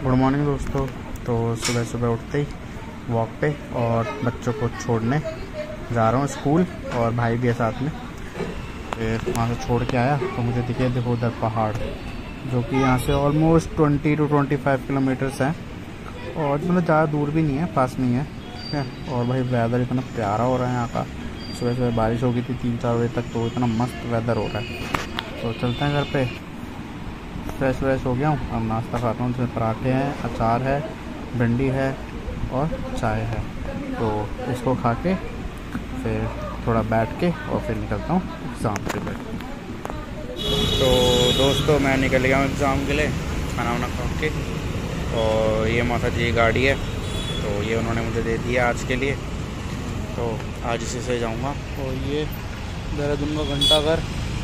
Good morning दोस्तों। तो सुबह सुबह उठते ही वॉक पे और बच्चों को छोड़ने जा रहा हूँ स्कूल, और भाई भी है साथ में। फिर वहाँ से छोड़ के आया तो मुझे दिखे देखो उधर पहाड़, जो कि यहाँ से ऑलमोस्ट 20 to 25 किलोमीटर्स हैं, और मतलब ज़्यादा दूर भी नहीं है, पास में ही है। ठीक है। और भाई वेदर इतना प्यारा हो रहा है यहाँ का। सुबह सुबह बारिश हो गई थी 3-4 बजे तक, तो इतना मस्त वेदर हो रहा है। तो चलते हैं घर पे। फ्रेश व्रेश हो गया हूँ, अब नाश्ता खाता हूँ। जिसमें पराठे हैं, अचार है, भिंडी है और चाय है। तो इसको खा के फिर थोड़ा बैठ के और फिर निकलता हूँ एग्ज़ाम के लिए। तो दोस्तों मैं निकल गया हूँ एग्ज़ाम के लिए, खाना वाना खा के। और ये माता जी की गाड़ी है, तो ये उन्होंने मुझे दे दिया आज के लिए। तो आज इसी से जाऊँगा। और ये देहरादून का घंटाघर,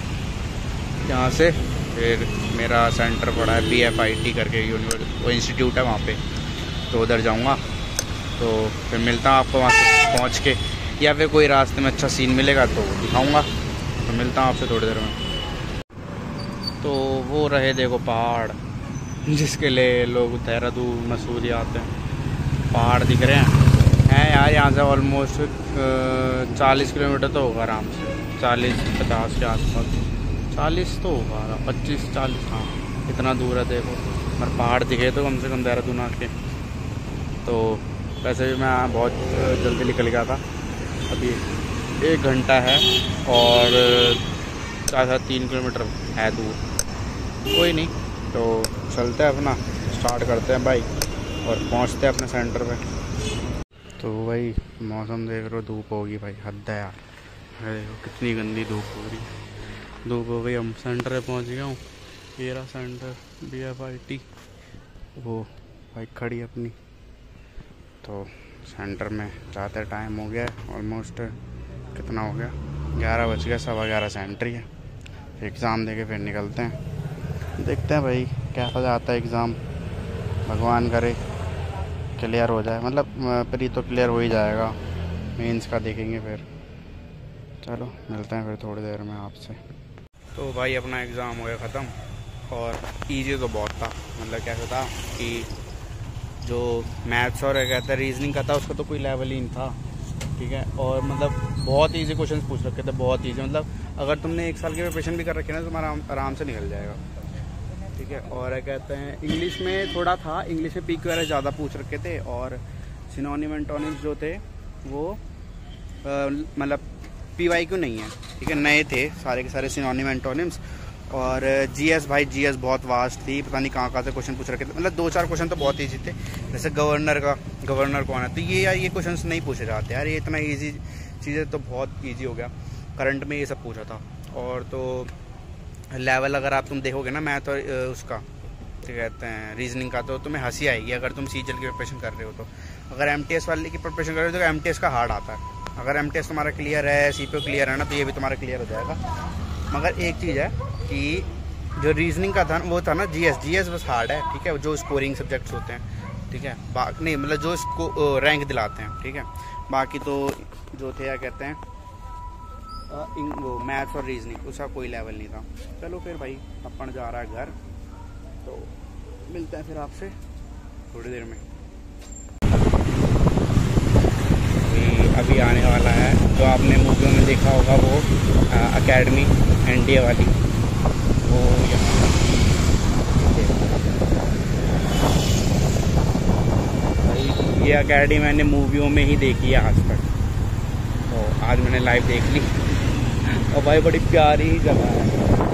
यहाँ से फिर मेरा सेंटर पड़ा है BFIT करके वो इंस्टीट्यूट है वहाँ पे, तो उधर जाऊँगा। तो फिर मिलता हूँ आपको वहाँ से पहुँच के, या फिर कोई रास्ते में अच्छा सीन मिलेगा तो दिखाऊँगा। तो मिलता हूँ आपसे थोड़ी देर में। तो वो रहे देखो पहाड़, जिसके लिए लोग देहरादून मसूरी आते हैं। पहाड़ दिख रहे हैं यार, यहाँ से ऑलमोस्ट 40 किलोमीटर तो होगा आराम से, 40-50 के आसपास। 40 तो होगा, 25-40, हाँ इतना दूर है देखो। पर पहाड़ दिखे तो कम से कम देहरादून आके। तो वैसे भी मैं बहुत जल्दी निकल गया था, अभी 1 घंटा है और 4-3 किलोमीटर है दूर। कोई नहीं, तो चलते हैं अपना, स्टार्ट करते हैं बाइक और पहुंचते हैं अपने सेंटर पे। तो भाई मौसम देख रहे हो, धूप होगी भाई, हद है यार। देखो कितनी गंदी धूप हो रही, धूप हो गई। हम सेंटर पे पहुंच गया हूँ, ये रहा सेंटर BFIT, वो बाइक खड़ी है अपनी। तो सेंटर में जाते टाइम हो गया है ऑलमोस्ट, कितना हो गया, 11 बज गया, 11:15 सेंटर ही है। एग्ज़ाम देके फिर निकलते हैं, देखते हैं भाई कैसा जाता है एग्ज़ाम। भगवान करे क्लियर हो जाए, मतलब प्री तो क्लियर हो ही जाएगा, मेंस का देखेंगे फिर। चलो मिलते हैं फिर थोड़ी देर में आपसे। तो भाई अपना एग्ज़ाम हो गया ख़त्म, और ईजी तो बहुत था। मतलब कैसा था कि जो मैथ्स और कहते हैं रीजनिंग का था, उसका तो कोई लेवल ही नहीं था। ठीक है। और मतलब बहुत ईजी क्वेश्चन पूछ रखे थे, बहुत ईजी। मतलब अगर तुमने 1 साल की प्रिपरेशन भी कर रखी है ना, तो तुम्हारा आराम से निकल जाएगा। ठीक है। और कहते हैं इंग्लिश में थोड़ा था, इंग्लिश में PQRS ज़्यादा पूछ रखे थे, और सिनोनिम एंटोनिम्स जो थे वो मतलब PYQ नहीं है। ठीक है, नए थे सारे के सारे सिनोनिम एंटोनिम्स। और GS भाई, GS बहुत वास्ट थी, पता नहीं कहाँ से क्वेश्चन पूछ रखे थे। मतलब 2-4 क्वेश्चन तो बहुत ईजी थे, जैसे गवर्नर कौन है, तो ये यार ये क्वेश्चन नहीं पूछे जाते यार, ये इतना ईजी चीज़ें तो बहुत ईजी हो गया। करंट में ये सब पूछा था। और तो लेवल अगर आप तुम देखोगे ना मैथ और उसका क्या कहते हैं रीजनिंग का, तो तुम्हें हंसी आएगी अगर तुम CGL की प्रिपरेशन कर रहे हो। तो अगर MTS वाले की प्रिपरेशन कर रहे हो तो MTS का हार्ड आता है। अगर MTS तुम्हारा क्लियर है, CPO क्लियर है ना, तो ये भी तुम्हारा क्लियर हो जाएगा। मगर एक चीज़ है कि जो रीजनिंग का था वो था ना GS बस हार्ड है। ठीक है, जो स्कोरिंग सब्जेक्ट्स होते हैं। ठीक है, नहीं मतलब जो इसको रैंक दिलाते हैं। ठीक है, बाकी तो जो थे क्या कहते हैं वो मैथ्स और रीजनिंग, उसका कोई लेवल नहीं था। चलो फिर भाई अपन जा रहा है घर, तो मिलते हैं फिर आपसे थोड़ी देर में। अभी आने वाला है, जो आपने मूवियों में देखा होगा वो अकेडमी NDA वाली, वो यहाँ भाई ये अकेडमी मैंने मूवियों में ही देखी है आज तक, तो आज मैंने लाइव देख ली। और भाई बड़ी प्यारी जगह है।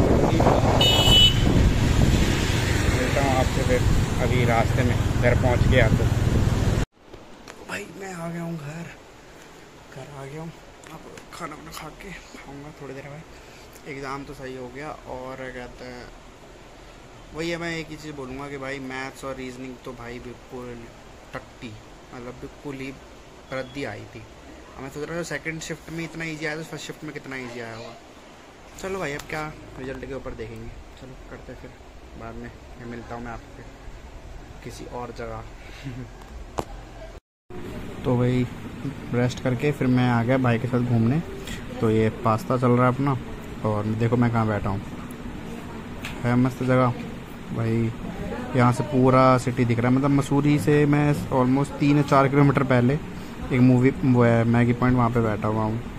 मिलता हूँ आपसे फिर अभी रास्ते में, घर पहुँच गया। तो भाई मैं आ गया हूँ घर आ गया हूँ। अब खाना वाना खा के खाऊँगा थोड़ी देर में। एग्ज़ाम तो सही हो गया, और कहते हैं वही है, मैं एक ही चीज़ बोलूँगा कि भाई मैथ्स और रीजनिंग तो भाई बिल्कुल टट्टी, मतलब बिल्कुल ही रद्दी आई थी। मैं सोच रहा था सेकंड शिफ्ट में इतना इजी आया तो फर्स्ट शिफ्ट में कितना इजी आया होगा। चलो भाई अब क्या रिजल्ट के ऊपर देखेंगे। चलो करते फिर बाद में, मैं मिलता हूँ मैं आपसे किसी और जगह। तो भाई रेस्ट करके फिर मैं आ गया भाई के साथ घूमने। तो ये पास्ता चल रहा है अपना, और देखो मैं कहाँ बैठा हूँ, है मस्त जगह भाई। यहाँ से पूरा सिटी दिख रहा है। मतलब मसूरी से मैं ऑलमोस्ट 3 या 4 किलोमीटर पहले एक मूवी वो है मैगी पॉइंट, वहाँ पे बैठा हुआ हूँ।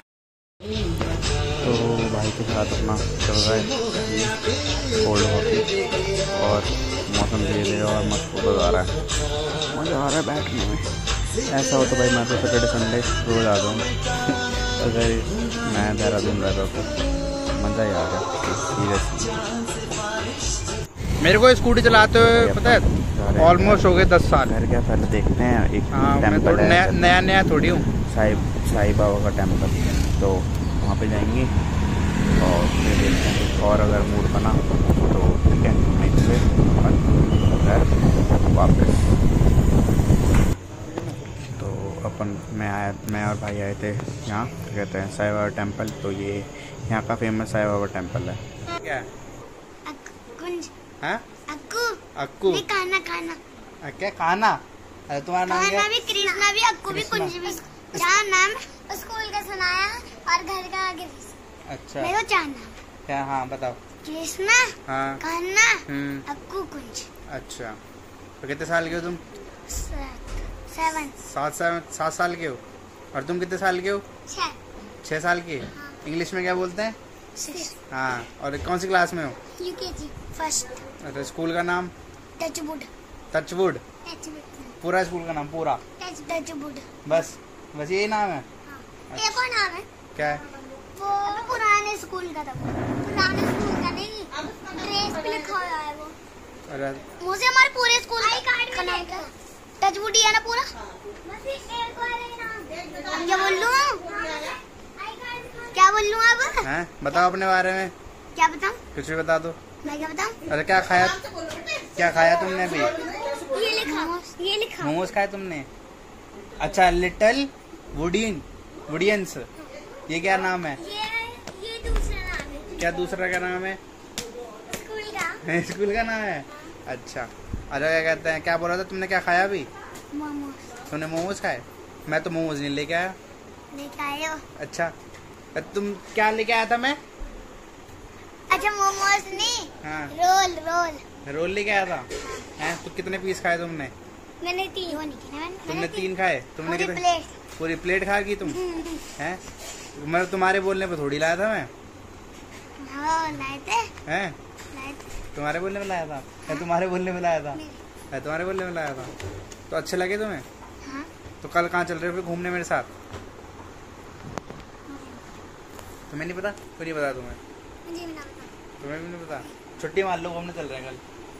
तो भाई के साथ अपना चल रहा है कोल्ड कॉफ़ी और मौसम धीरे धीरे और मस्त होता जा रहा है। मज़ा आ रहा है बैठने में। ऐसा हो तो भाई मैं तो सैटरडे संडे रोज़ आ जाऊँ। अगर मैं देहरादून रहता तो मज़ा ही आ गया सीरियसली। मेरे को स्कूटी चलाते हुए पता है ऑलमोस्ट हो गए 10 साल। घर क्या पहले देखते हैं एक टेम्पल है, नया थोड़ी हूँ, साईं बाबा का टेम्पल, तो वहाँ पे जाएंगे और फिर देखते हैं। और अगर मूड बना तो ठीक है, नहीं से घर वापस। तो अपन मैं और भाई आए थे यहाँ, कहते हैं साईं बाबा टेम्पल। तो ये यहाँ का फेमस साईं बाबा टेम्पल है। क्या है? अक्कू खाना क्या खाना? अरे तुम्हारा नाम क्या? भी कृष्णा भी अक्कू भी कुंज भी। चार नाम स्कूल का सुनाया और घर का आगे। अच्छा मेरे को चार नाम क्या? हाँ बताओ। कृष्णा, हाँ, कान्हा, अक्कू, कुंज। अच्छा तो कितने साल के हो तुम? 7 साल के हो। और तुम कितने साल के हो? 6 साल के। हाँ। इंग्लिश में क्या बोलते हैं? 6। हाँ। और कौन सी क्लास में हो? UKG first. अच्छा स्कूल का नाम? टचवुड। टचवुड? पूरा स्कूल का नाम पूरा? टचवुड। बस यही नाम है? हाँ। एक और नाम है। क्या है? वो पुराने स्कूल का था। पुराने स्कूल का नहीं, ड्रेस पे लिखा हुआ है वो। अरे मुझे हमारे पूरे स्कूल का नाम क्या? टचवुड ही है ना पूरा? क्या बोल लूं अब? हैं? बताओ अपने बारे में। क्या बताऊं? कुछ भी बता दो। मैं क्या बताऊं? अरे क्या खाया तुमने अभी? ये लिखा मोमोज खाए तुमने? अच्छा लिटिल वुडियंस, ये क्या नाम है? ये दूसरा नाम है। क्या दूसरा क्या नाम है? स्कूल का। स्कूल का नाम है? अच्छा। अरे क्या कहते हैं, क्या बोल रहा था तुमने? क्या खाया अभी? मोमोज। तुमने मोमोज खाए? मैं तो मोमोज नहीं लेके आया। लेके आए हो? अच्छा तुम क्या लेके आया था? मैं अच्छा मोमोज नहीं। हाँ। रोल लेके आया था। हैं तो कितने पीस खाए तुमने? मैंने 3 वो नहीं खाए। तुमने 3 खाए? तुमने पूरी कितने? प्लेट। पूरी प्लेट खा गई तुम? हैं? मैं तुम्हारे बोलने पे थोड़ी लाया था मैं। हाँ लाए थे। हैं? तुम्हारे बोलने में लाया था? या तुम्हारे बोलने में लाया था? तुम्हारे बोलने में लाया था। तो अच्छे लगे तुम्हें? हाँ। तो कल कहाँ चल रहे हो फिर घूमने मेरे साथ? तुम्हें नहीं पता? क्यों नहीं पता तुम्हें? मुझे भी ना पता। तुम्हें भी नहीं पता? छुट्टी मान लो, घूमने चल रहे हैं कल।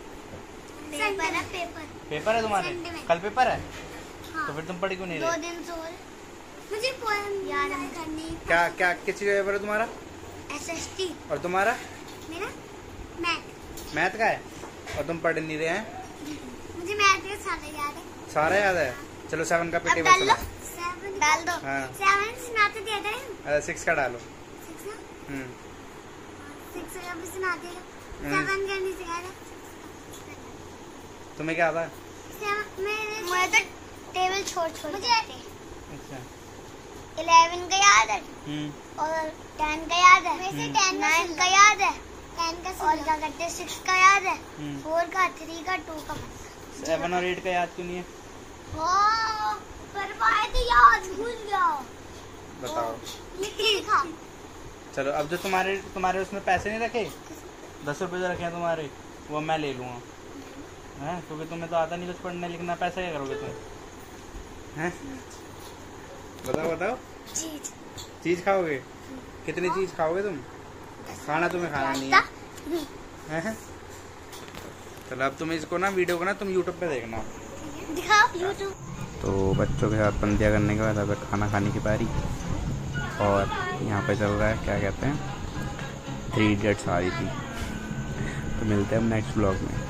पेपर है तुम्हारे? कल पेपर है? हाँ। तो फिर तुम पढ़ी क्यों नहीं 2 रहे? दिन से मुझे पोएम याद करनी। क्या किस चीज़ का पेपर है तुम्हारा? SST। और तुम्हारा? मेरा मैथ का है। और तुम पढ़ नहीं रहे हैं? मुझे मैथ के सारे याद है। सारा याद है? चलो 7 का अब टेबल डाल चलो। 7 डाल दो। हाँ। 7 सुनाते दिया करें। 6 का डालो। 6 ना? 6 का भी सुनाते हो। 7 का नहीं सिखा रहा। तुम्हें क्या आता है? मुझे तो टेबल छोड़ मुझे अच्छा 11 का याद है और 10 का याद है। वैसे 9 का याद है। 10 का और क्या करते हैं 6 का याद है। 4 का 3 का 2 का 7 और 8 का याद क्यों नहीं है? पर तो याद भूल गया। बताओ। लिखा। चलो अब जो तुम्हारे उसमें पैसे नहीं रखे, 10 रुपए जो रखे हैं तुम्हारे, वो मैं ले लूँगा। हैं? क्योंकि तुम्हें तो आता नहीं कुछ पढ़ने लिखना, पैसा क्या करोगे तुम? हैं? बताओ। चीज खाओगे? कितनी चीज खाओगे तुम? खाना तुम्हें खाना नहीं है? चलो अब तुम इसको ना वीडियो को ना तुम यूट्यूब पे देखना। दिखाओ यूट्यूब। तो बच्चों के साथ बंदियाँ करने के बाद अब खाना खाने की बारी, और यहाँ पे चल रहा है क्या कहते हैं 3 इडियट्स आ रही थी। तो मिलते हैं हम नेक्स्ट ब्लॉग में।